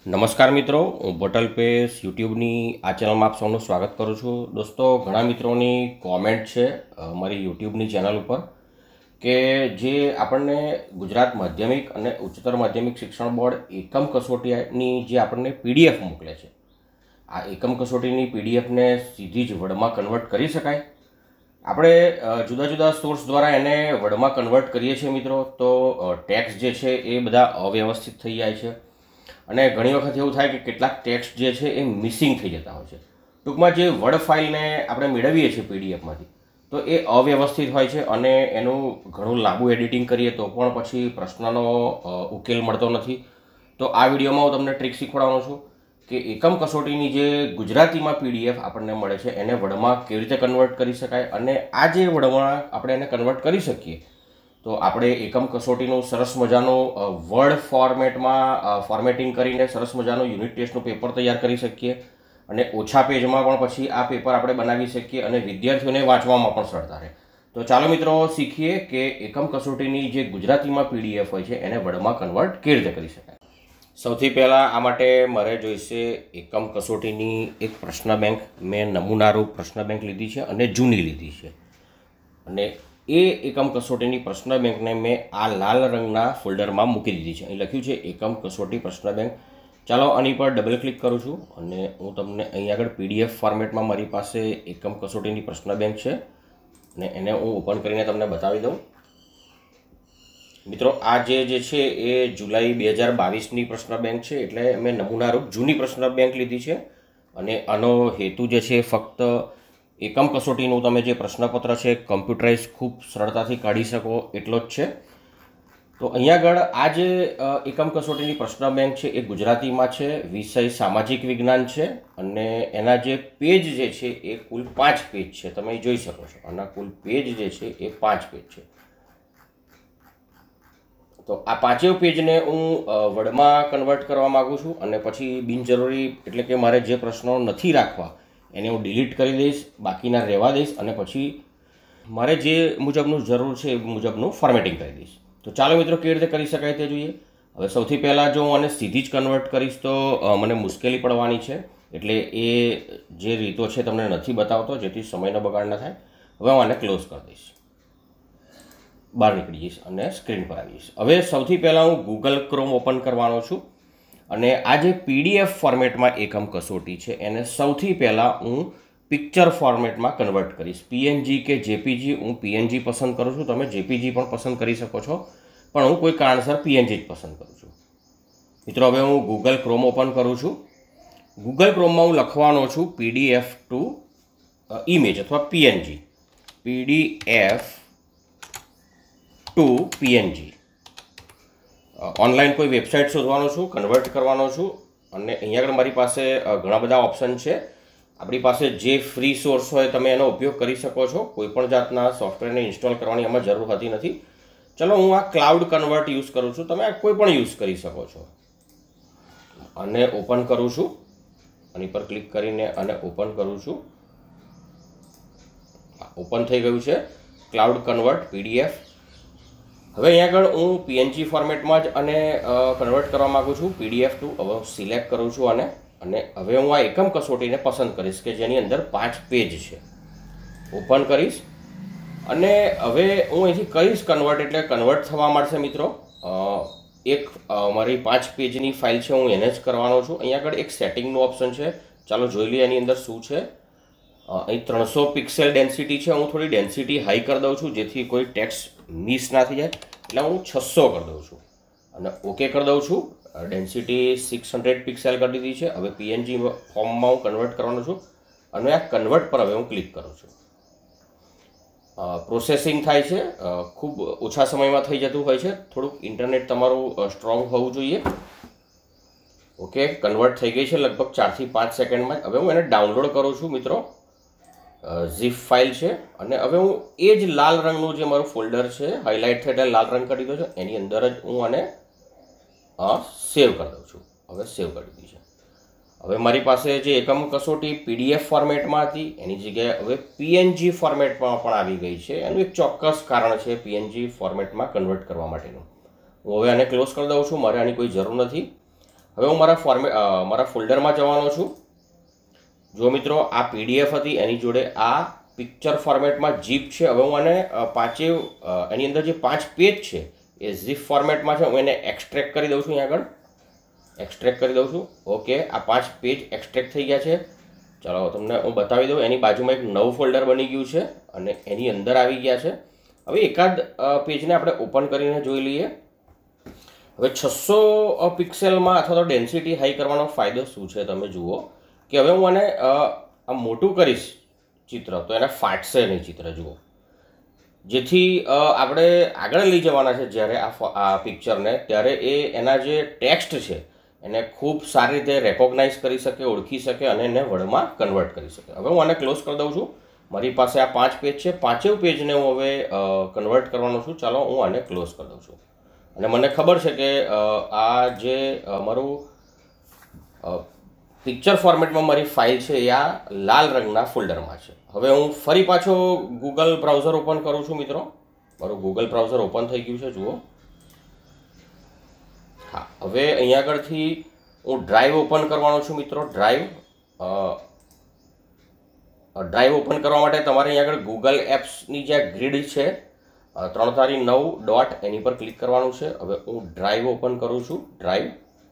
નમસ્કાર મિત્રો, હું બટલ પેસ યુટ્યુબની આ ચેનલમાં આપ સૌનું સ્વાગત કરું છું. દોસ્તો, ઘણા મિત્રોની કોમેન્ટ છે મારી યુટ્યુબની ચેનલ ઉપર કે જે આપણને ગુજરાત માધ્યમિક અને ઉચ્ચતર માધ્યમિક શિક્ષણ બોર્ડ એકમ કસોટીની જે આપણને પીડીએફ મોકલે છે, આ એકમ કસોટીની પીડીએફને સીધી જ વર્ડમાં કન્વર્ટ કરી શકાય? આપણે જુદા જુદા સોર્સ દ્વારા એને વર્ડમાં કન્વર્ટ કરીએ છીએ મિત્રો, તો ટેક્સ્ટ જે છે એ બધા અવ્યવસ્થિત થઈ જાય છે અને ઘણી વખત એવું થાય કે કેટલાક ટેક્સ્ટ જે છે એ મિસિંગ થઈ જતા હોય છે. ટૂંકમાં જે વર્ડ ફાઇલને આપણે મેળવીએ છીએ પીડીએફમાંથી, તો એ અવ્યવસ્થિત હોય છે અને એનું ઘણું લાંબુ એડિટિંગ કરીએ તો પણ પછી પ્રશ્નનો ઉકેલ મળતો નથી. તો આ વિડીયોમાં હું તમને ટ્રીક શીખવાડવાનો છું કે એકમ કસોટીની જે ગુજરાતીમાં પીડીએફ આપણને મળે છે એને વર્ડમાં કેવી રીતે કન્વર્ટ કરી શકાય, અને આ જે વર્ડમાં આપણે એને કન્વર્ટ કરી શકીએ તો આપણે એકમ કસોટીનું સરસ મજાનું વર્ડ ફોર્મેટિંગ કરીને સરસ મજાનું યુનિટ ટેસ્ટનું પેપર તૈયાર કરી શકીએ અને ઓછા પેજમાં પણ પછી આ પેપર આપણે બનાવી શકીએ અને વિદ્યાર્થીઓને વાંચવામાં પણ સરળતા રહે. તો ચાલો મિત્રો શીખીએ કે એકમ કસોટીની જે ગુજરાતીમાં પીડીએફ હોય છે એને વર્ડમાં કન્વર્ટ કેવી રીતે કરી શકાય. સૌથી પહેલાં આ માટે મારે જોઈશે એકમ કસોટીની એક પ્રશ્ન બેંક. મેં નમૂનારૂપ પ્રશ્ન બેંક લીધી છે અને જૂની લીધી છે, અને એ એકમ કસોટીની પ્રશ્ન બેંકને મેં આ લાલ રંગના ફોલ્ડરમાં મૂકી દીધી છે. અહીં લખ્યું છે એકમ કસોટી પ્રશ્ન બેંક. ચાલો આની પર ડબલ ક્લિક કરું છું અને હું તમને અહીં આગળ પીડીએફ ફોર્મેટમાં મારી પાસે એકમ કસોટીની પ્રશ્ન બેંક છે અને એને હું ઓપન કરીને તમને બતાવી દઉં. મિત્રો, આ જે છે એ જુલાઈ 2022ની પ્રશ્ન બેંક છે, એટલે મેં નમૂનારૂપ જૂની પ્રશ્ન બેંક લીધી છે અને આનો હેતુ જે છે ફક્ત એકમ કસોટીનું તમે જે પ્રશ્નપત્ર છે કમ્પ્યુટરાઇઝ ખૂબ સરળતાથી કાઢી શકો એટલો જ છે. તો અહીંયા આગળ આ જે એકમ કસોટીની પ્રશ્ન બેંક છે એ ગુજરાતીમાં છે, વિષય સામાજિક વિજ્ઞાન છે અને એના જે પેજ જે છે એ કુલ 5 પેજ છે. તમે જોઈ શકો છો, આના કુલ પેજ જે છે એ 5 પેજ છે. તો આ 5 પેજને હું વર્ડમાં કન્વર્ટ કરવા માગું છું અને પછી બિનજરૂરી એટલે કે મારે જે પ્રશ્નો નથી રાખવા એને હું ડિલીટ કરી દઈશ, બાકીના રહેવા દઈશ અને પછી મારે જે મુજબનું જરૂર છે એ મુજબનું ફોર્મેટિંગ કરી દઈશ. તો ચાલો મિત્રો કેવી રીતે કરી શકાય તે જોઈએ. હવે સૌથી પહેલાં જો હું આને સીધી જ કન્વર્ટ કરીશ તો મને મુશ્કેલી પડવાની છે, એટલે એ જે રીતો છે તમને નથી બતાવતો જેથી સમયનો બગાડ ન થાય. હવે હું આને ક્લોઝ કરી દઈશ, બહાર નીકળી જઈશ અને સ્ક્રીન પર આવી જઈશ. હવે સૌથી પહેલાં હું ગૂગલ ક્રોમ ઓપન કરવાનો છું અને આ જે પીડીએફ ફોર્મેટમાં એકમ કસોટી છે એને સૌથી પહેલાં હું પિક્ચર ફોર્મેટમાં કન્વર્ટ કરીશ. પીએનજી કે જેપીજી, હું પીએનજી પસંદ કરું છું, તમે જેપીજી પણ પસંદ કરી શકો છો, પણ હું કોઈ કારણસર પીએનજી જ પસંદ કરું છું. મિત્રો, હવે હું ગૂગલ ક્રોમ ઓપન કરું છું. ગૂગલ ક્રોમમાં હું લખવાનો છું PDF ટુ ઇમેજ અથવા PNG, PDF to PNG. Online કોઈ વેબસાઇટ શોધવાનો છું, કન્વર્ટ કરવાનો છું અને અહીંયા આગળ મારી પાસે ઘણા બધા ઓપ્શન છે. આપણી પાસે જે ફ્રી સોર્સ હોય તમે એનો ઉપયોગ કરી શકો છો, કોઈ પણ જાતના સોફ્ટવેરને ઇન્સ્ટોલ કરવાની એમાં જરૂર હોતી નથી. ચલો હું આ ક્લાઉડ કન્વર્ટ યુઝ કરું છું, તમે આ કોઈ પણ યુઝ કરી શકો છો. અને ઓપન કરું છું, આની પર ક્લિક કરીને અને ઓપન કરું છું. ઓપન થઈ ગયું છે ક્લાઉડ કન્વર્ટ PDF. હવે અહીંયા આગળ હું પીએનજી ફોર્મેટમાં જ અને કન્વર્ટ કરવા માગું છું PDF ટુ. હવે હું સિલેક્ટ કરું છું અને હવે હું આ એકમ કસોટીને પસંદ કરીશ કે જેની અંદર 5 પેજ છે. ઓપન કરીશ અને હવે હું અહીંથી કરીશ કન્વર્ટ, એટલે કન્વર્ટ થવા માંડશે મિત્રો. એક મારી 5 પેજની ફાઇલ છે, હું એને જ કરવાનો છું. અહીંયા આગળ એક સેટિંગનું ઓપ્શન છે, ચાલો જોઈ લઈએ એની અંદર શું છે. અહીં 300 પિક્સેલ ડેન્સિટી છે, હું થોડી ડેન્સિટી હાઈ કરી દઉં છું જેથી કોઈ ટેક્સ્ટ મિસ ના થઈ જાય, એટલે હું 600 કરી દઉં છું અને ઓકે કરી દઉં છું. ડેન્સિટી 600 પિક્સેલ કરી દીધી છે. હવે પીએનજી ફોર્મમાં હું કન્વર્ટ કરવાનો છું અને આ કન્વર્ટ પર હવે હું ક્લિક કરું છું. પ્રોસેસિંગ થાય છે, ખૂબ ઓછા સમયમાં થઈ જતું હોય છે, થોડુંક ઇન્ટરનેટ તમારું સ્ટ્રોંગ હોવું જોઈએ. ઓકે, કન્વર્ટ થઈ ગઈ છે લગભગ 4 થી 5 સેકન્ડમાં. હવે હું એને ડાઉનલોડ કરું છું મિત્રો, ઝીપ ફાઇલ છે અને હવે હું એ જ લાલ રંગનું જે મારું ફોલ્ડર છે હાઇલાઇટ થયેલા લાલ રંગ કરી દીધો છે એની અંદર જ હું આને સેવ કરી દઉં છું. હવે સેવ કરી દીધી છે. હવે મારી પાસે જે એકમ કસોટી PDF ફોર્મેટમાં હતી એની જગ્યાએ હવે પીએનજી ફોર્મેટમાં પણ આવી ગઈ છે. એનું એક ચોક્કસ કારણ છે પીએનજી ફોર્મેટમાં કન્વર્ટ કરવા માટેનું. હું હવે આને ક્લોઝ કરી દઉં છું, મારે આની કોઈ જરૂર નથી. હવે હું મારા ફોલ્ડરમાં જવાનો છું। જો મિત્રો આ પીડીએફ હતી, એની જોડે આ પિક્ચર ફોર્મેટમાં જીપ છે। હવે હું આને એની અંદર જે 5 પેજ છે એ ઝીપ ફોર્મેટમાં છે, હું એને એક્સટ્રેક્ટ કરી દઉં છું। અહીં આગળ એક્સટ્રેક્ટ કરી દઉં છું। ઓકે, આ 5 પેજ એક્સટ્રેક્ટ થઈ ગયા છે। ચાલો તમને હું બતાવી દઉં। એની બાજુમાં એક નવું ફોલ્ડર બની ગયું છે અને એની અંદર આવી ગયા છે। હવે એકાદ પેજને આપણે ઓપન કરીને જોઈ લઈએ। હવે 600 પિક્સેલમાં અથવા તો ડેન્સિટી હાઈ કરવાનો ફાયદો શું છે તમે જુઓ કે હવે હું આને આ મોટું કરીશ ચિત્ર તો એને ફાટશે નહીં ચિત્ર, જુઓ। જેથી આપણે આગળ લઈ જવાના છે જ્યારે આ પિક્ચરને, ત્યારે એના જે ટેક્સ્ટ છે એને ખૂબ સારી રીતે રેકોગ્નાઇઝ કરી શકે, ઓળખી શકે અને એને વર્ડમાં કન્વર્ટ કરી શકે। હવે હું આને ક્લોઝ કરી દઉં છું। મારી પાસે આ 5 પેજ છે, 5 પેજને હું હવે કન્વર્ટ કરવાનો છું। ચાલો હું આને ક્લોઝ કરી દઉં છું અને મને ખબર છે કે આ જે મારું પિક્ચર ફોર્મેટમાં મારી ફાઇલ છે એ આ લાલ રંગના ફોલ્ડરમાં છે। હવે હું ફરી પાછો ગૂગલ બ્રાઉઝર ઓપન કરું છું મિત્રો। મારું ગૂગલ બ્રાઉઝર ઓપન થઈ ગયું છે, જુઓ। હા, હવે અહીંયા આગળથી હું ડ્રાઈવ ઓપન કરવાનો છું મિત્રો। ડ્રાઈવ ઓપન કરવા માટે તમારે અહીંયા આગળ ગૂગલ એપ્સની જે ગ્રીડ છે 339 ડોટ એની પર ક્લિક કરવાનું છે। હવે હું ડ્રાઈવ ઓપન કરું છું। ડ્રાઈવ,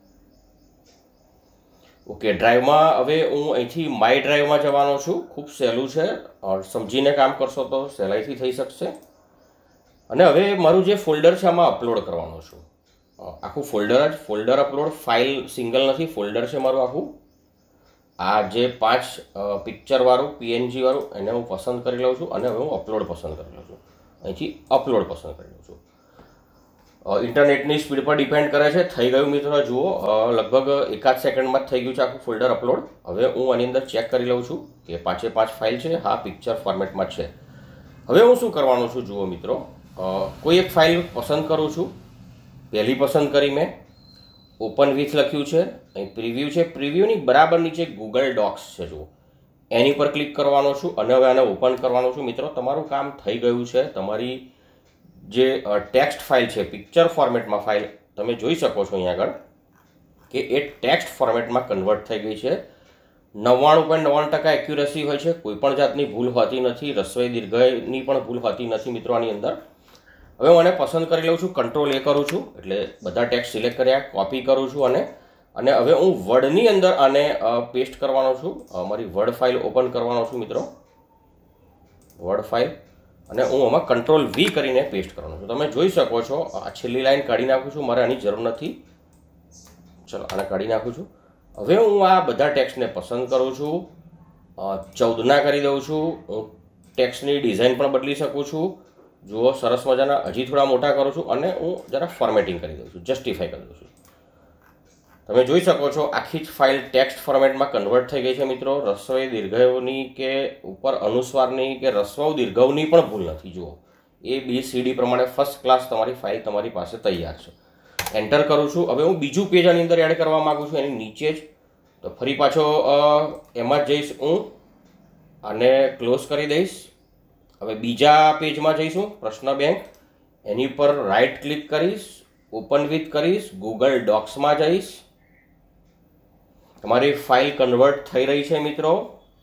ઓકે, ડ્રાઈવમાં હવે હું અહીંથી માય ડ્રાઈવમાં જવાનો છું। ખૂબ સહેલું છે, સમજીને કામ કરશો તો સહેલાઈથી થઈ શકશે। અને હવે મારું જે ફોલ્ડર છે આમાં અપલોડ કરવાનું છું। આખું ફોલ્ડર અપલોડ, ફાઇલ સિંગલ નથી, ફોલ્ડર છે મારું આખું। આ જે 5 પિક્ચરવાળું પીએનજી વાળું એને હું પસંદ કરી લઉં છું અને હવે હું અપલોડ પસંદ કરી લઉં છું। અહીંથી અપલોડ પસંદ કરી લઉં છું। ઇન્ટરનેટની સ્પીડ પર ડિપેન્ડ કરે છે। થઈ ગયું મિત્રો, જુઓ, લગભગ એકાદ સેકન્ડમાં જ થઈ ગયું છે આખું ફોલ્ડર અપલોડ। હવે હું આની અંદર ચેક કરી લઉં છું કે 5 ફાઇલ છે, હા પિક્ચર ફોર્મેટમાં છે। હવે હું શું કરવાનું છું જુઓ મિત્રો, કોઈ એક ફાઇલ પસંદ કરું છું। પહેલી પસંદ કરી મેં, ઓપન વિથ લખ્યું છે, અહીં પ્રિવ્યૂ છે, પ્રિવ્યૂની બરાબર નીચે ગૂગલ ડોક્સ છે, જુઓ, એની પર ક્લિક કરવાનો છું અને હવે આને ઓપન કરવાનું છું। મિત્રો તમારું કામ થઈ ગયું છે। તમારી જે ટેક્સ્ટ ફાઇલ છે પિક્ચર ફોર્મેટમાં ફાઇલ તમે જોઈ શકો છો અહીં આગળ કે એ ટેક્સ્ટ ફોર્મેટમાં કન્વર્ટ થઈ ગઈ છે। 99.99% એક્યુરસી હોય છે, કોઈ પણ જાતની ભૂલ હોતી નથી, રસ્વઈ દીર્ઘની પણ ભૂલ હોતી નથી મિત્રો આની અંદર। હવે હું આને પસંદ કરી લઉં છું, કંટ્રોલ એ કરું છું એટલે બધા ટેક્સ્ટ સિલેક્ટ કર્યા, કોપી કરું છું અને હવે હું વર્ડની અંદર આને પેસ્ટ કરવાનો છું। મારી વર્ડ ફાઇલ ઓપન કરવાનો છું મિત્રો, વર્ડ ફાઇલ, અને હું આમાં કંટ્રોલ વી કરીને પેસ્ટ કરવાનો છું। તમે જોઈ શકો છો આ છેલ્લી લાઈન કાઢી નાખું છું, મારે આની જરૂર નથી। ચલો આને કાઢી નાખું છું। હવે હું આ બધા ટેક્સ્ટને પસંદ કરું છું, 14 કરી દઉં છું। હું ટેક્સ્ટની ડિઝાઇન પણ બદલી શકું છું, જુઓ, સરસ મજાના। હજી થોડા મોટા કરું છું અને હું જરા ફોર્મેટિંગ કરી દઉં છું, જસ્ટિફાઈ કરી દઉં છું। તમે જોઈ શકો છો આખી જ ફાઇલ ટેક્સ્ટ ફોર્મેટમાં કન્વર્ટ થઈ ગઈ છે મિત્રો। રસ્વઈ દીર્ઘની કે ઉપર અનુસ્વારની કે રસ્વ દીર્ઘની પણ ભૂલ નથી, જુઓ, ABCD પ્રમાણે ફર્સ્ટ ક્લાસ તમારી ફાઇલ તમારી પાસે તૈયાર છે। એન્ટર કરું છું। હવે હું બીજું પેજ આની અંદર એડ કરવા માગું છું, એની નીચે જ, તો ફરી પાછો એમાં જ જઈશ, હું આને ક્લોઝ કરી દઈશ। હવે બીજા પેજમાં જઈશું, પ્રશ્ન બેંક, એની પર રાઇટ ક્લિક કરીશ, ઓપન વિથ કરીશ, ગૂગલ ડોક્સમાં જઈશ। તમારી ફાઇલ કન્વર્ટ થઈ રહી છે મિત્રો,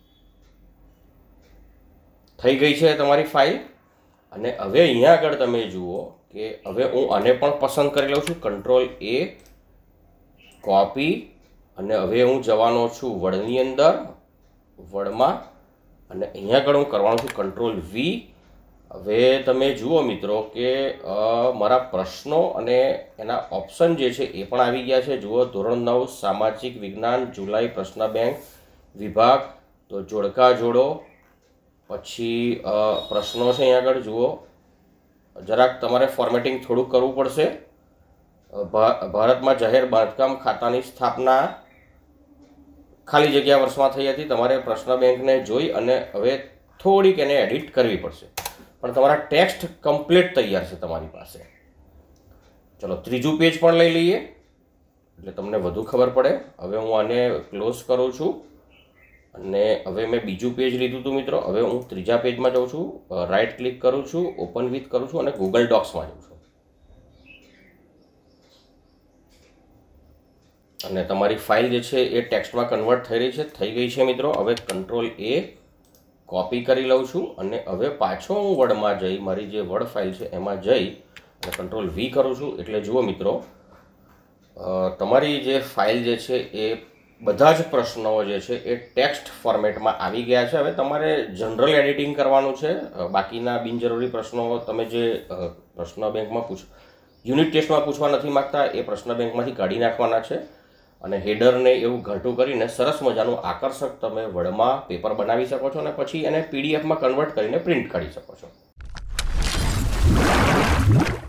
થઈ ગઈ છે તમારી ફાઇલ। અને હવે અહીંયા આગળ તમે જુઓ કે હવે હું આને પણ પસંદ કરી લઉં છું, કંટ્રોલ એ, કોપી, અને હવે હું જવાનો છું વર્ડની અંદર, વર્ડમાં, અને અહીંયા આગળ હું કરવાનો છું કંટ્રોલ વી। હવે તમે જુઓ મિત્રો કે મારા પ્રશ્નો અને એના ઓપ્શન જે છે એ પણ આવી ગયા છે, જુઓ, ધોરણ 9 સામાજિક વિજ્ઞાન જુલાઈ પ્રશ્ન બેંક વિભાગ, તો જોડકા જોડો, પછી પ્રશ્નો છે અહીંયા આગળ, જુઓ, જરાક તમારે ફોર્મેટિંગ થોડુંક કરવું પડશે। ભારતમાં જાહેર બાંધકામ ખાતાની સ્થાપના ખાલી જગ્યા વર્ષમાં થઈ હતી। તમારે પ્રશ્ન બેંકને જોઈ અને હવે થોડીક એને એડિટ કરવી પડશે, પણ તમારા ટેક્સ્ટ કમ્પ્લીટ તૈયાર છે તમારી પાસે। ચલો ત્રીજું પેજ પણ લઈ લઈએ એટલે તમને વધુ ખબર પડે। હવે હું આને ક્લોઝ કરું છું અને હવે મેં બીજું પેજ લીધું હતું મિત્રો। હવે હું ત્રીજા પેજમાં જાઉં છું, રાઇટ ક્લિક કરું છું, ઓપન વિથ કરું છું અને ગૂગલ ડોક્સમાં જાઉં છું। અને તમારી ફાઇલ જે છે એ ટેક્સ્ટમાં કન્વર્ટ થઈ રહી છે, થઈ ગઈ છે મિત્રો. હવે કંટ્રોલ A કોપી કરી લઉં છું અને હવે પાછો હું વર્ડમાં જઈ મારી જે વર્ડ ફાઇલ છે એમાં જઈ અને કંટ્રોલ V કરું છું. એટલે જુઓ મિત્રો, તમારી જે ફાઇલ જે છે એ બધા જ પ્રશ્નો જે છે એ ટેક્સ્ટ ફોર્મેટમાં આવી ગયા છે. હવે તમારે જનરલ એડિટિંગ કરવાનું છે. બાકીના બિનજરૂરી પ્રશ્નો તમે જે પ્રશ્ન બેંકમાં યુનિટ ટેસ્ટમાં પૂછવા નથી માગતા એ પ્રશ્ન બેંકમાંથી કાઢી નાખવાના છે. અને હેડરને એવું ઘાટું કરીને સરસ મજાનું આકર્ષક તમે વર્ડમાં પેપર બનાવી શકો છો અને પછી એને પીડીએફમાં કન્વર્ટ કરીને પ્રિન્ટ કાઢી શકો છો.